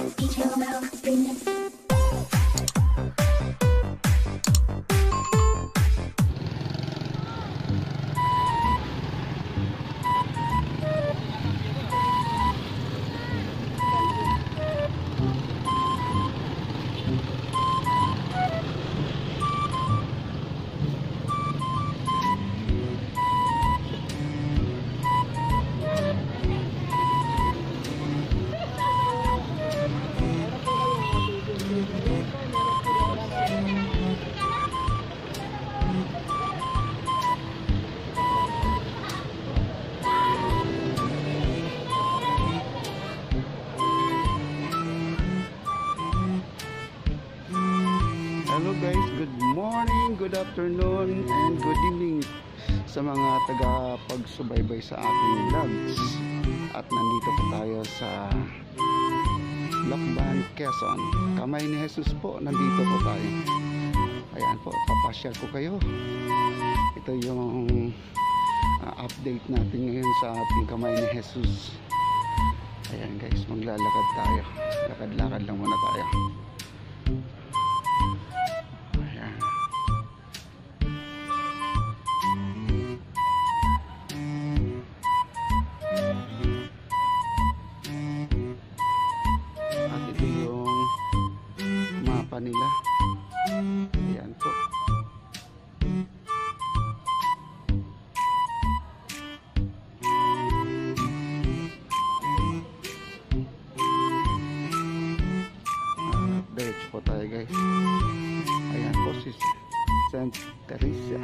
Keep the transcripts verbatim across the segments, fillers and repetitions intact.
Hello guys, good morning, good afternoon, and good evening sa mga taga-pagsubaybay sa ating vlogs. At nandito po tayo sa Lokban, Quezon. Kamay ni Jesus po, nandito po tayo. Ayan po, papasyal ko kayo. Ito yung uh, update natin ngayon sa ating Kamay ni Jesus. Ayan guys, maglalakad tayo. Lakad-lakad lang muna tayo. Nila. Ayan po. Uh, Diretso po tayo guys. Ayan po si Saint Teresa.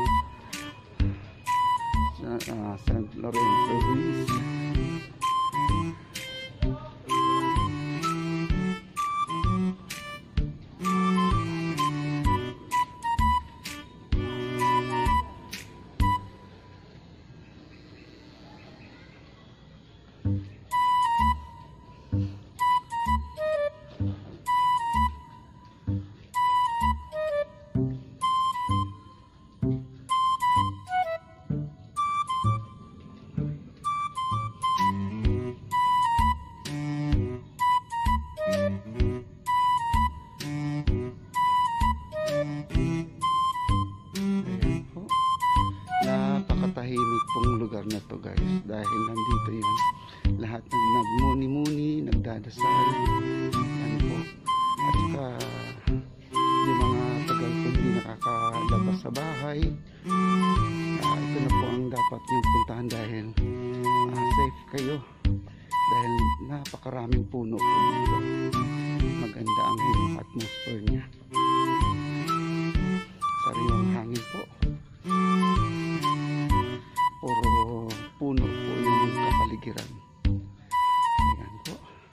Uh, Saint Lorenzo Ruiz. Napakatahimik pong lugar na to guys, dahil nandito yan lahat ng nagmuni-muni, nagdadasal. Yan po. At saka yung mga tagal po hindi nakakalabas sa bahay, uh, ito na po ang dapat yung puntahan dahil uh, safe kayo, dahil napakaraming puno po dito. Maganda ang atmosphere niya, sariwang hangin po, puro puno po yung kapaligiran. Ayan po.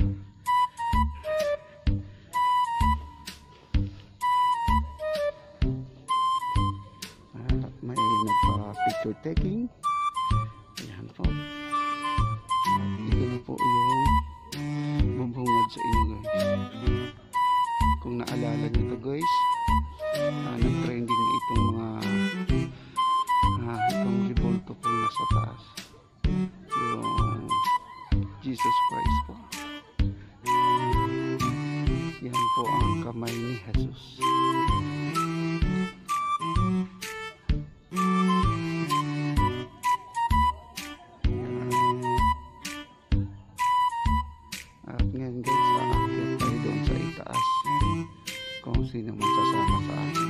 At may nagpa-picture taking. Ayan po. At ito na po yung bubungad sa inyo guys. Kung naalala nyo ito guys, uh, nag-trending na itong mga Ah, itong ribulto po nasa taas, yung Jesus Christ po. Yan po ang kamay ni Jesus. At ngayon guys, aakyat tayo doon sa itaas kung sino masasama sa akin.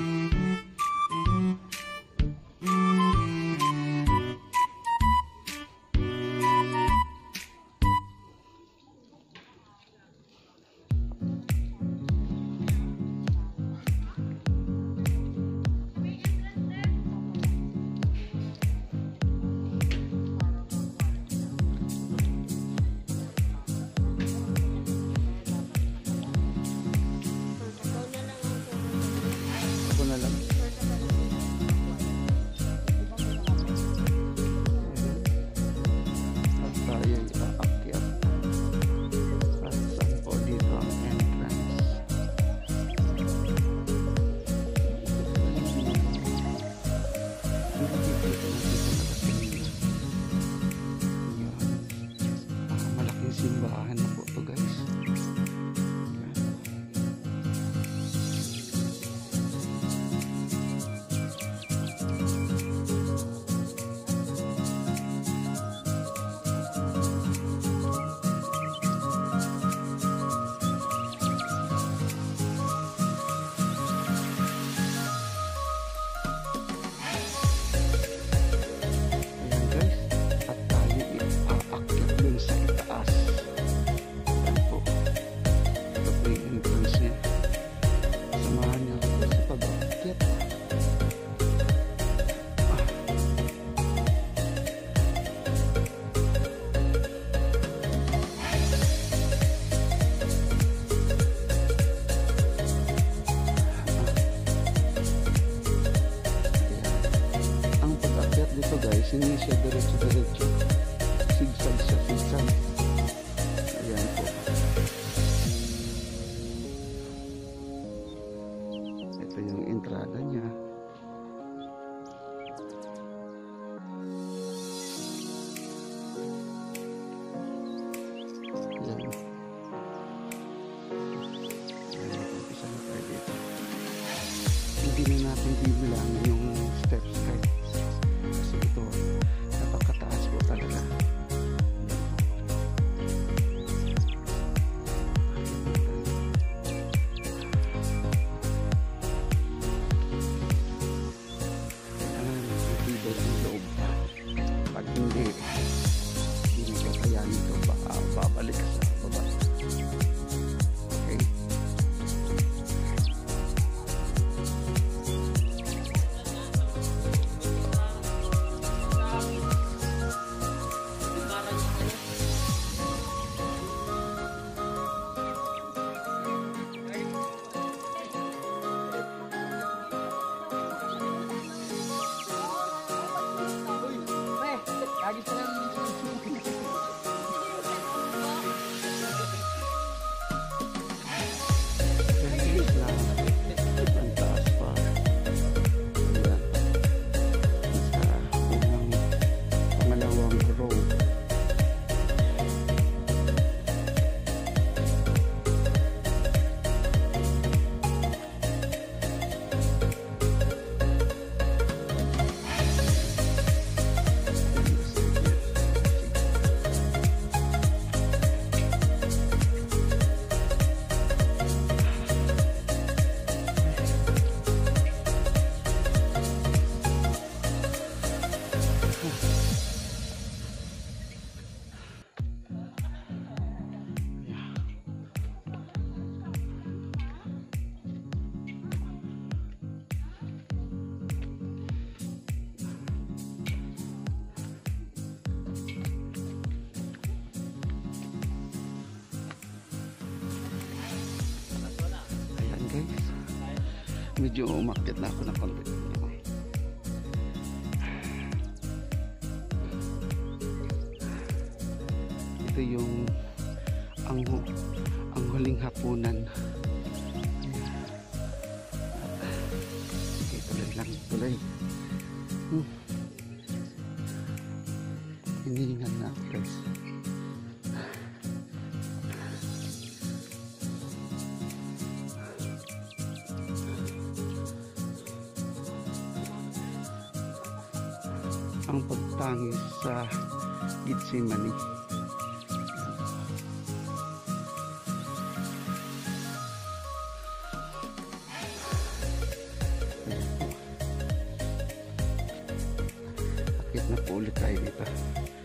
guys. Medyo umakyat na ako ng konti. Ito yung ang, ang huling hapunan. Okay, tuloy lang, tuloy. Hmm. Hinihingan na ako guys. Ang pagtangis sa Gitsemani. Akit na po ulit tayo dito.